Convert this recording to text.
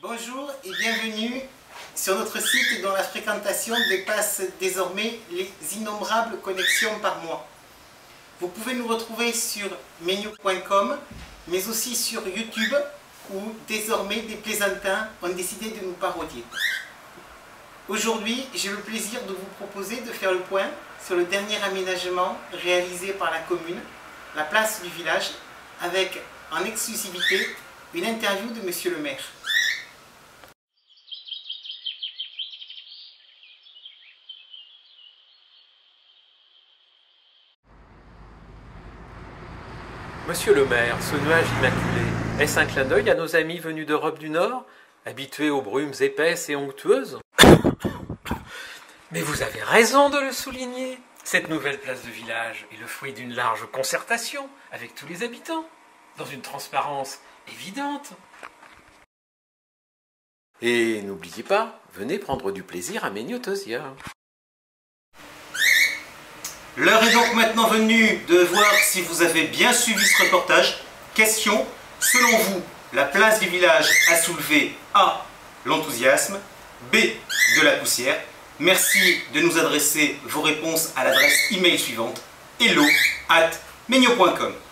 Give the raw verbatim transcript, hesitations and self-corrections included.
Bonjour et bienvenue sur notre site dont la fréquentation dépasse désormais les innombrables connexions par mois. Vous pouvez nous retrouver sur menu point com, mais aussi sur YouTube, où désormais des plaisantins ont décidé de nous parodier. Aujourd'hui, j'ai le plaisir de vous proposer de faire le point sur le dernier aménagement réalisé par la commune, la place du village, avec en exclusivité une interview de Monsieur le maire. Monsieur le maire, ce nuage immaculé, est-ce un clin d'œil à nos amis venus d'Europe du Nord, habitués aux brumes épaisses et onctueuses? Mais vous avez raison de le souligner. Cette nouvelle place de village est le fruit d'une large concertation avec tous les habitants, dans une transparence évidente. Et n'oubliez pas, venez prendre du plaisir à Méniotosia. L'heure est donc maintenant venue de voir si vous avez bien suivi ce reportage. Question, selon vous, la place du village a soulevé A. l'enthousiasme, B. de la poussière. Merci de nous adresser vos réponses à l'adresse email suivante hello arobase menio point com.